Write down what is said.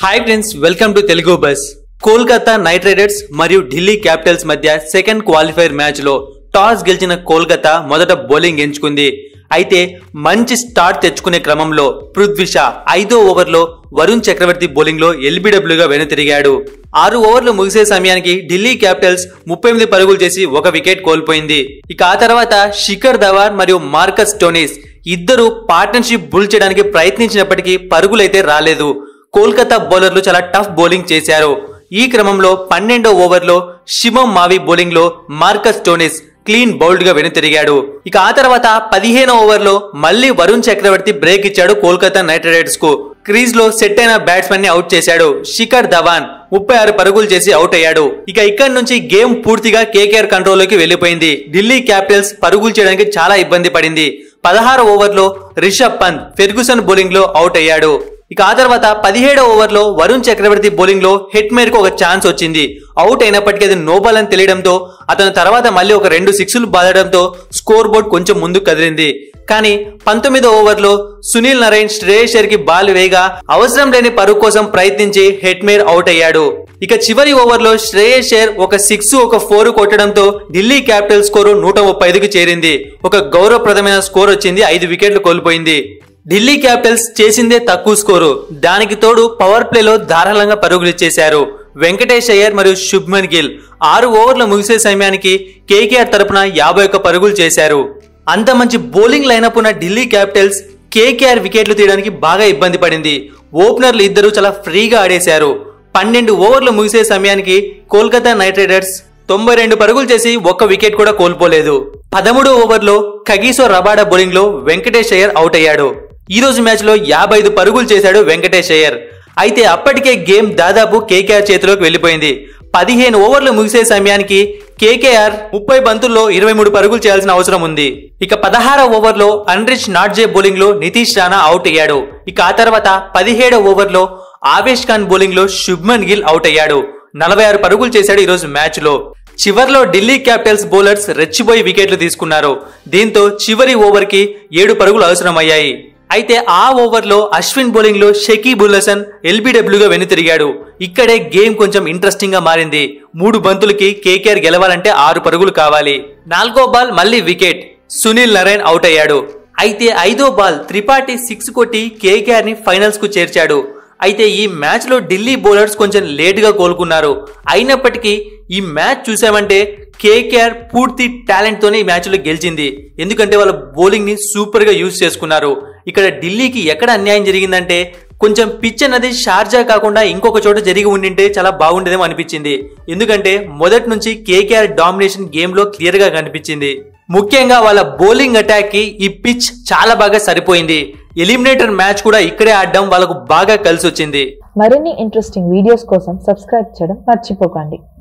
High friends welcome to Telugu bus. Kolkata Knight Riders మరియు Delhi Capitals మధ్య second qualifier match లో toss గెలిచిన కోల్కతా మొదట బౌలింగ్ ఎంచుకుంది। అయితే మంచి స్టార్ట్ తెచ్చుకునే క్రమంలో పృథ్వీ షా 5వ ఓవర్లో వరుణ్ చక్రవర్తి బౌలింగ్ లో ఎల్బిడబ్ల్యూగా వెనుతిరిగాడు। 6 ఓవర్లు ముగిసే సమయానికి ఢిల్లీ క్యాపిటల్స్ 38 పరుగులు చేసి ఒక వికెట్ కోల్పోయింది। ఇక ఆ తర్వాత శిఖర్ ధవన్ మరియు మార్కస్ స్టోయినిస్ ఇద్దరు పార్ట్నర్షిప్ బుల్ చేయడానికి ప్రయత్నించినప్పటికీ పరుగులైతే రాలేదు। కోల్కతా బౌలర్లు చాలా టఫ్ బౌలింగ్ చేశారు। ఈ క్రమంలో 12వ ఓవర్లో శివం మావి బౌలింగ్ లో మార్కస్ స్టోయినిస్ క్లీన్ బౌల్డ్ గా వెనుతిరిగాడు। ఇక ఆ తర్వాత 15వ ఓవర్లో మళ్లీ వరుణ్ చక్రవర్తి బ్రేక్ ఇచ్చాడు కోల్కతా నైట్ రైడర్స్ కు। క్రీజ్ లో సెట్ అయిన బ్యాట్స్మెన్ ని అవుట్ చేశాడు। శిఖర్ ధవన్ 36 పరుగులు చేసి అవుట్ అయ్యాడు। ఇక ఇక్కడి నుంచి గేమ్ పూర్తిగా కేకేఆర్ కంట్రోల్ లోకి వెళ్లిపోయింది। ఢిల్లీ క్యాపిటల్స్ పరుగులు చేయడానికి చాలా ఇబ్బంది పడింది। 16వ ఓవర్లో రిషబ్ పంత్ ఫెర్గుసన్ బౌలింగ్ లో అవుట్ అయ్యాడు। ఇక ఆ తర్వాత 17వ ఓవర్లో వరుణ్ చక్రవర్తి బౌలింగ్ లో హెట్మేర్ కు ఒక ఛాన్స్ వచ్చింది। అవుట్ అయినప్పటికీ అది నో బాల్ అని తెలియడంతో అతను తర్వాత మళ్ళీ ఒక 2 సిక్స్లు బాదడంతో స్కోర్ బోర్డ్ కొంచెం ముందుకు కదిలింది। కానీ 19వ ఓవర్లో సునీల్ నరైన్ శ్రేయస్ అయ్యర్ కి బాల్ వేయగా అవసరం లేని పరుగు కోసం ప్రయత్నించి హెట్మేర్ అవుట్ అయ్యాడు। ఇక చివరి ఓవర్లో శ్రేయస్ అయ్యర్ ఒక 6 ఒక 4 కొట్టడంతో ఢిల్లీ క్యాపిటల్ స్కోరు 135కి చేరింది। ఒక గౌరవప్రదమైన స్కోర్ వచ్చింది, 5 వికెట్లు కోల్పోయింది। ఢిల్లీ క్యాపిటల్స్ చేసిందే తక్కువ స్కోరు, దానికి తోడు పవర్ ప్లేలో ధారాళంగా పరుగులు ఇచ్చేశారు। వెంకటేష్ అయ్యర్ మరియు శుభ్మన్ గిల్ 6 ఓవర్లు ముగిసే సమయానికి కేకేఆర్ తరపున 51 పరుగులు చేశారు। అంత మంచి బౌలింగ్ లైనప్ ఉన్న ఢిల్లీ క్యాపిటల్స్ కేకేఆర్ వికెట్లు తీయడానికి బాగా ఇబ్బంది పడింది। ఓపెనర్లు ఇద్దరు చాలా ఫ్రీగా ఆడేశారు। 12 ఓవర్లు ముగిసే సమయానికి కోల్కతా నైట్ రైడర్స్ 92 పరుగులు చేసి ఒక్క వికెట్ కూడా కోల్పోలేదు। 13వ ఓవర్లో కగిసో రబాడా బౌలింగ్ లో వెంకటేష్ అయ్యర్ అవుట్ అయ్యాడు। ఈ రోజు మ్యాచ్ లో 55 పరుగులు చేశాడు వెంకటేష్ అయ్యర్। అయితే అప్పటికే గేమ్ దాదాపు కేకేఆర్ చేతిలోకి వెళ్లిపోయింది। 15 ఓవర్లు ముగిసే సమయానికి కేకేఆర్ 30 బంతుల్లో 23 పరుగులు చేయాల్సిన అవసరం ఉంది। ఇక 16వ ఓవర్లో అన్రిచ్ నాట్జే బౌలింగ్ లో నితీష్ రాణా అవుట్ అయ్యాడు। ఇక ఆ తర్వాత 17వ ఓవర్లో ఆవేష్ ఖాన్ బౌలింగ్ లో శుభ్మన్ గిల్ అవుట్ అయ్యాడు। 46 పరుగులు చేశాడు ఈ రోజు మ్యాచ్ లో। చివర్లో ఢిల్లీ క్యాపిటల్స్ బౌలర్స్ రెచ్చిపోయి వికెట్లు తీసుకున్నారు। దీంతో చివరి ఓవర్ కి 7 పరుగులు అవసరమయ్యాయి। అయితే ఆ ఓవర్లో అశ్విన్ బౌలింగ్ లో షకీబ్ ఉల్ హసన్ ఎల్బిడబ్ల్యూగా వెనుతిరిగాడు। ఇక్కడే గేమ్ కొంచెం ఇంట్రెస్టింగ్ గా మారింది। 3 బంతులకి కేకేఆర్ గెలవాలంటే 6 పరుగులు కావాలి। 4వ బాల్ మళ్లీ వికెట్, సునీల్ నరైన్ అవుట్ అయ్యాడు। అయితే 5వ బాల్ త్రిపాఠి 6 కొట్టి కేకేఆర్ ని ఫైనల్స్ కు చేర్చాడు। అయితే ఈ మ్యాచ్ లో ఢిల్లీ బౌలర్స్ కొంచెం లేట్ గా కోలుకున్నారు। అయినప్పటికీ ఈ మ్యాచ్ చూసామంటే కేకేఆర్ పూర్తి టాలెంట్ తోనే ఈ మ్యాచ్ లో గెలిచింది। ఎందుకంటే వాళ్ళ బౌలింగ్ ని సూపర్ గా యూజ్ చేసుకున్నారు। ఇక్కడ ఢిల్లీకి ఎక్కడ అన్యాయం జరిగిందంటే కొంచెం పిచ్ అన్నది షార్జా కాకుండా ఇంకొక చోట జరిగి ఉండింటే చాలా బాగుండేదేమో అనిపించింది। ఎందుకంటే మొదటి నుంచి కేకేఆర్ డామినేషన్ గేమ్ లో క్లియర్ గా కనిపించింది। ముఖ్యంగా వాళ్ళ బౌలింగ్ అటాక్ కి ఈ పిచ్ చాలా బాగా సరిపోయింది। ఎలిమినేటర్ మ్యాచ్ కూడా ఇక్కడే ఆడడం వాళ్ళకు బాగా కలిసి వచ్చింది। మరిన్ని ఇంట్రెస్టింగ్ వీడియోస్ కోసం సబ్స్క్రైబ్ చేయడం మర్చిపోకండి।